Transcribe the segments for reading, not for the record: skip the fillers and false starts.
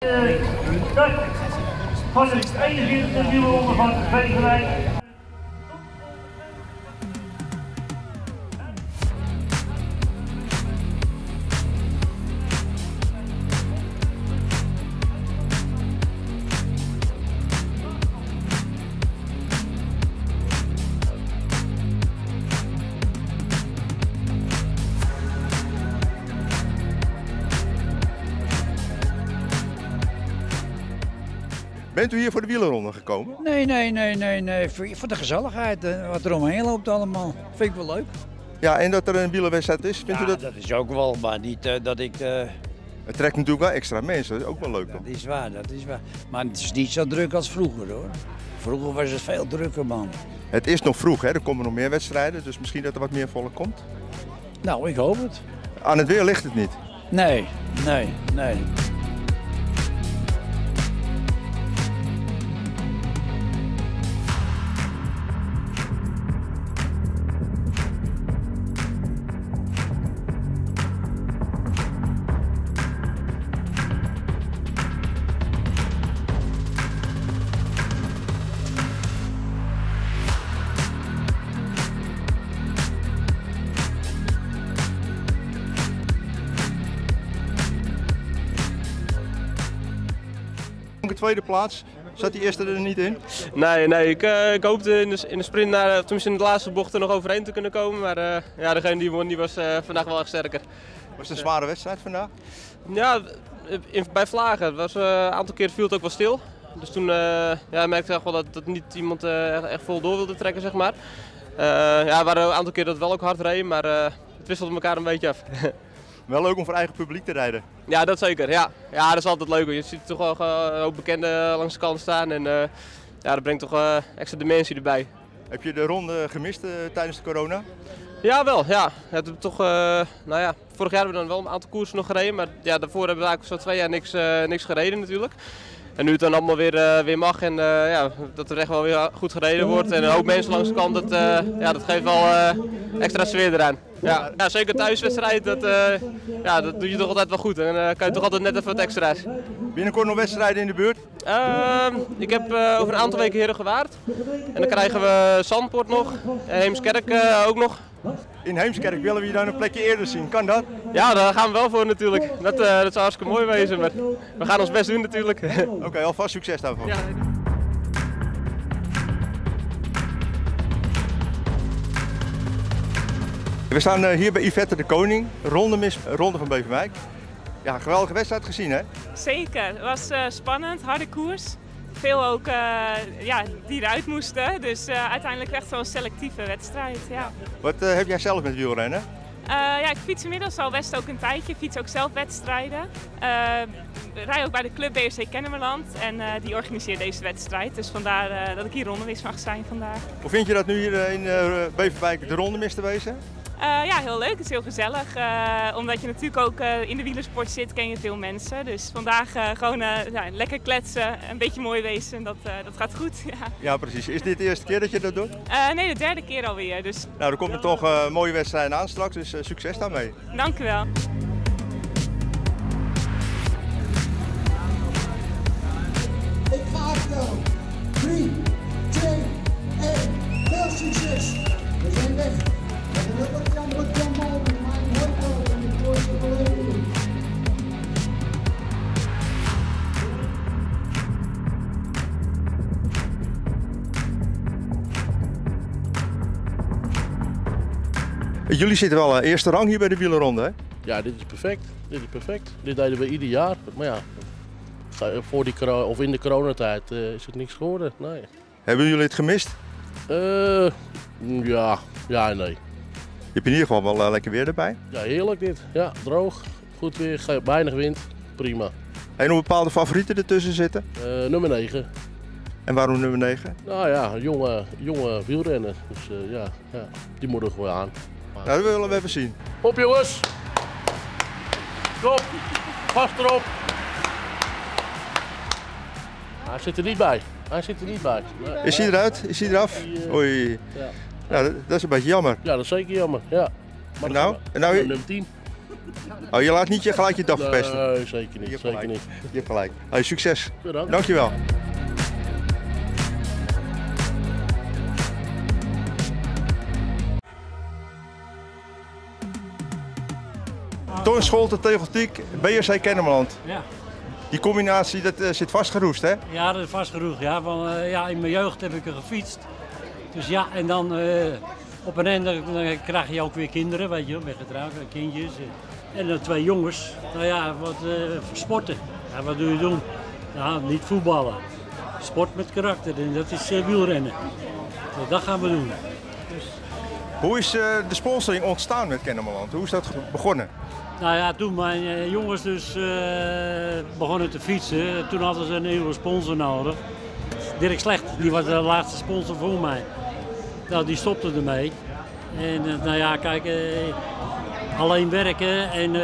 Start van de 41e wielronde van Beverwijk. Bent u hier voor de wielerronde gekomen? Nee. Voor de gezelligheid, wat er omheen loopt allemaal. Vind ik wel leuk. Ja, en dat er een wielerwedstrijd is, vindt u dat? Dat is ook wel, maar niet dat ik... Het trekt natuurlijk wel extra mensen, dat is ook wel leuk. Dat is waar. Maar het is niet zo druk als vroeger hoor. Vroeger was het veel drukker, man. Het is nog vroeg, hè? Er komen nog meer wedstrijden, dus misschien dat er wat meer volk komt. Nou, ik hoop het. Aan het weer ligt het niet. Nee. De tweede plaats, zat die eerste er niet in? Nee, ik hoopte in de sprint, tenminste in de laatste bocht er nog overheen te kunnen komen. Maar ja, degene die won, die was vandaag wel echt sterker. Was het een zware wedstrijd vandaag? Ja, bij Vlagen. Een aantal keer viel het ook wel stil. Dus toen merkte ik wel dat niet iemand echt vol door wilde trekken, zeg maar. Er waren een aantal keer dat het wel ook hard reed, maar het wisselde elkaar een beetje af. Wel leuk om voor eigen publiek te rijden. Ja, dat zeker. Ja, dat is altijd leuk. Je ziet toch wel een hoop bekenden langs de kant staan en dat brengt toch extra dimensie erbij. Heb je de ronde gemist tijdens de corona? Ja, wel. Ja. Het is toch, vorig jaar hebben we dan wel een aantal koersen nog gereden, maar ja, daarvoor hebben we eigenlijk zo 2 jaar niks gereden natuurlijk. En nu het dan allemaal weer mag en dat er echt wel weer goed gereden wordt en een hoop mensen langs de kant, dat geeft wel extra sfeer eraan. Ja, zeker thuiswedstrijd, dat doe je toch altijd wel goed en dan kan je toch altijd net even wat extra's. Binnenkort nog wedstrijden in de buurt? Ik heb over een aantal weken Herengewaard en dan krijgen we Zandpoort nog en Heemskerk ook nog. In Heemskerk willen we je dan een plekje eerder zien, kan dat? Ja, daar gaan we wel voor natuurlijk. Dat zou hartstikke mooi wezen, maar we gaan ons best doen natuurlijk. Oké, alvast succes daarvoor. Ja. We staan hier bij Yvette de Koning, ronde van Beverwijk. Ja, geweldige wedstrijd gezien hè? Zeker, het was spannend, harde koers. Veel ook die eruit moesten, dus uiteindelijk echt wel een selectieve wedstrijd. Ja. Wat heb jij zelf met wielrennen? Ik fiets inmiddels al best ook een tijdje, fiets ook zelf wedstrijden. Rij ook bij de club BRC Kennemerland en die organiseert deze wedstrijd. Dus vandaar dat ik hier rondemis mag zijn vandaag. Hoe vind je dat nu hier in Beverwijk de rondemis te wezen? Heel leuk. Het is heel gezellig. Omdat je natuurlijk ook in de wielersport zit, ken je veel mensen. Dus vandaag gewoon lekker kletsen, een beetje mooi wezen. Dat gaat goed. Ja, precies. Is dit de eerste keer dat je dat doet? Nee, de derde keer alweer. Dus... Nou, er komt er toch mooie wedstrijden aan straks, dus succes daarmee. Dank u wel. Ik ga aftellen. 3, 2, 1. Veel succes. We zijn weg. Jullie zitten wel eerste rang hier bij de wielerronde, hè? Ja, dit is perfect. Dit deden we ieder jaar. Maar ja, voor in de coronatijd is het niks geworden. Nee. Hebben jullie het gemist? Ja en nee. Je hebt in ieder geval wel lekker weer erbij. Ja, heerlijk dit. Ja, droog, goed weer, weinig wind, prima. En nog bepaalde favorieten ertussen zitten? Nummer 9. En waarom nummer 9? Nou ja, jonge wielrenner. Dus die moet er gewoon aan. Maar... Nou, dat willen we even zien. Op jongens! Stop! Vast erop! Hij zit er niet bij. Nee. Is hij eruit? Is hij eraf? Oei. Ja. Nou, dat is een beetje jammer. Ja, dat is zeker jammer. Ja. Maar en nou? Nummer 10. Oh, je laat niet gelijk je dag verpesten? Nee, zeker niet. Zeker niet. Je hebt gelijk. Hey, succes. Bedankt. Dankjewel. Toon Scholten, Tegeltiek, BRC Kennemerland. Ja. Die combinatie dat, zit vastgeroest, hè? Ja, dat is vast genoeg. Ja. Ja, in mijn jeugd heb ik er gefietst. Dus ja, en dan op een einde dan krijg je ook weer kinderen, weet je wel, met getrouwd, kindjes. En dan 2 jongens. Nou ja, wat sporten. Ja, wat doe je doen? Nou, niet voetballen. Sport met karakter en dat is wielrennen. Dus dat gaan we doen. Dus... Hoe is de sponsoring ontstaan met Kennemerland? Hoe is dat begonnen? Nou ja, toen mijn jongens dus begonnen te fietsen, toen hadden ze een nieuwe sponsor nodig. Dirk Slecht, die was de laatste sponsor voor mij. Nou, die stopte ermee. En nou ja, kijk, alleen werken en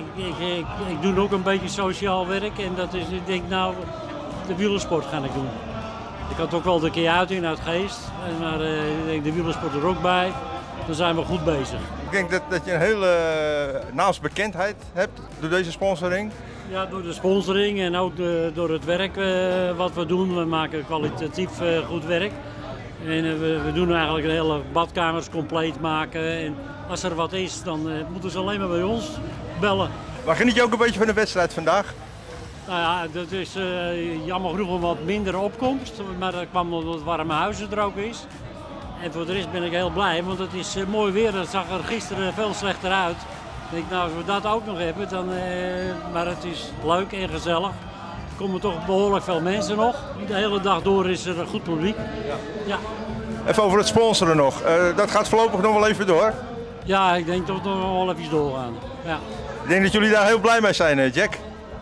ik doe ook een beetje sociaal werk. En dat is, ik denk nou, de wielersport ga ik doen. Ik had ook wel de keer uit in Uitgeest, maar ik denk de wielersport er ook bij. Dan zijn we goed bezig. Ik denk dat je een hele naamsbekendheid hebt door deze sponsoring. Ja, door de sponsoring en ook door het werk wat we doen. We maken kwalitatief goed werk. En we doen eigenlijk de hele badkamers compleet maken. En als er wat is, dan moeten ze alleen maar bij ons bellen. Maar geniet je ook een beetje van de wedstrijd vandaag? Nou ja, dat is jammer genoeg een wat minder opkomst. Maar dat kwam omdat het warme huizen er ook is. En voor de rest ben ik heel blij, want het is mooi weer. Dat zag er gisteren veel slechter uit. Ik denk, nou, als we dat ook nog hebben, dan, maar het is leuk en gezellig. Er komen toch behoorlijk veel mensen nog. De hele dag door is er een goed publiek. Ja. Even over het sponsoren nog. Dat gaat voorlopig nog wel even door. Ja, ik denk dat we nog wel even doorgaan. Ja. Ik denk dat jullie daar heel blij mee zijn, Jack.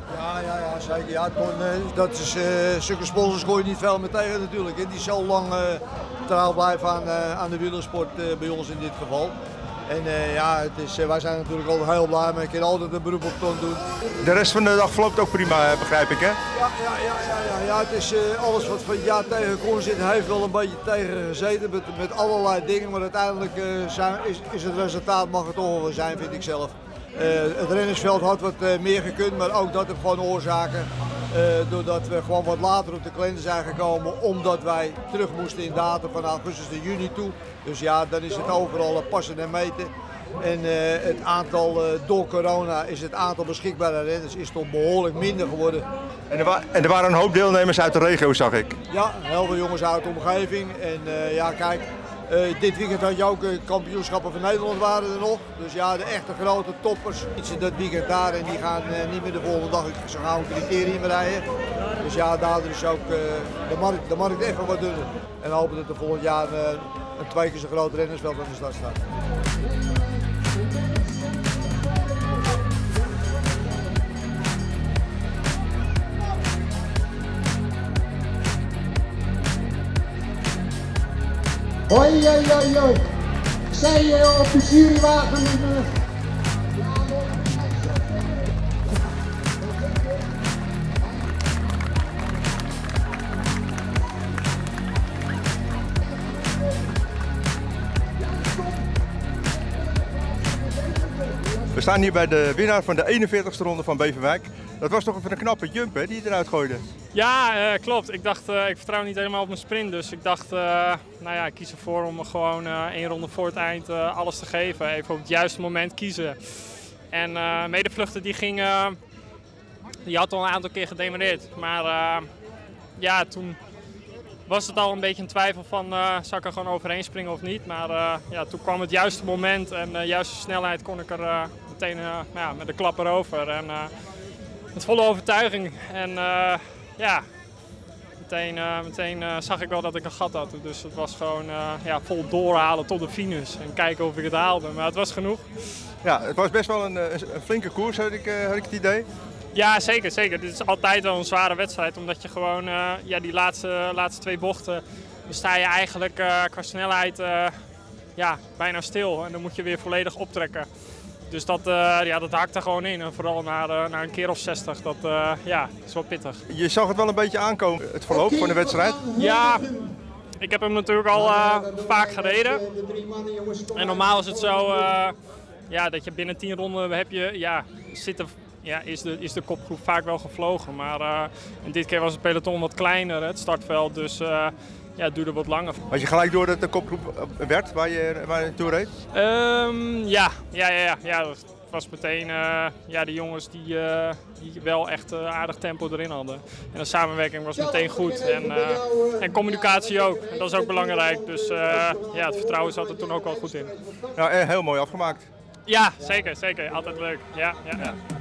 Ja, zeker. Ja, dat is, zulke sponsors gooi je niet veel meer tegen natuurlijk. Die zo lang trouw blijven aan de wielersport bij ons in dit geval. En ja, wij zijn natuurlijk altijd heel blij mee. Ik kan altijd een beroep op Ton doen. De rest van de dag verloopt ook prima, begrijp ik, hè? Ja, het is alles wat van het jaar tegen kon zitten, heeft wel een beetje tegen gezeten met allerlei dingen. Maar uiteindelijk is het resultaat, mag het toch wel zijn, vind ik zelf. Het rennersveld had wat meer gekund, maar ook dat heeft gewoon oorzaken. Doordat we gewoon wat later op de kalender zijn gekomen, omdat wij terug moesten in datum van augustus naar juni toe. Dus ja, dan is het overal passen en meten. En het aantal, door corona is het aantal beschikbare renners is toch behoorlijk minder geworden. En er waren een hoop deelnemers uit de regio, zag ik. Ja, heel veel jongens uit de omgeving. En ja, kijk, dit weekend had je ook kampioenschappen van Nederland waren er nog. Dus ja, de echte grote toppers fietsen dat weekend daar en die gaan niet meer de volgende dag zo gauw een criterium rijden. Dus ja, daardoor is ook de markt even wat dunner. En hopen dat er volgend jaar een 2 keer zo groot rennersveld aan de start staat. Hoi, hoi, hoi, hoi. Zij op de jurywagen. We staan hier bij de winnaar van de 41ste ronde van Beverwijk. Dat was toch even een knappe jump, hè, die je eruit gooide? Ja, klopt. Ik dacht, ik vertrouw niet helemaal op mijn sprint. Dus ik dacht, nou ja, ik kies ervoor om gewoon 1 ronde voor het eind alles te geven. Even op het juiste moment kiezen. En medevluchter die had al een aantal keer gedemareerd. Maar ja, toen was het al een beetje een twijfel van, zou ik er gewoon overheen springen of niet. Maar ja, toen kwam het juiste moment en de juiste snelheid kon ik er meteen ja, met de klap erover. En, met volle overtuiging en ja, meteen zag ik wel dat ik een gat had. Dus het was gewoon ja, vol doorhalen tot de finish en kijken of ik het haalde. Maar het was genoeg. Ja, het was best wel een flinke koers, had ik het idee. Ja, zeker, zeker. Dit is altijd wel een zware wedstrijd, omdat je gewoon ja, die laatste 2 bochten, dan sta je eigenlijk qua snelheid ja, bijna stil en dan moet je weer volledig optrekken. Dus dat hakt er gewoon in en vooral na een keer of 60, dat ja, is wel pittig. Je zag het wel een beetje aankomen, het verloop van de wedstrijd? Ja, ik heb hem natuurlijk al vaak gereden. En normaal is het zo, dat je binnen 10 ronden heb je, is de kopgroep vaak wel gevlogen. Maar en dit keer was het peloton wat kleiner, het startveld, dus het duurde wat langer. Was je gelijk door dat de kopgroep werd waar je naartoe reed? Het was meteen de jongens die wel echt aardig tempo erin hadden. En de samenwerking was meteen goed. En communicatie ook. En dat is ook belangrijk. Dus het vertrouwen zat er toen ook wel goed in. Ja, heel mooi afgemaakt. Ja, zeker. Altijd leuk. Ja.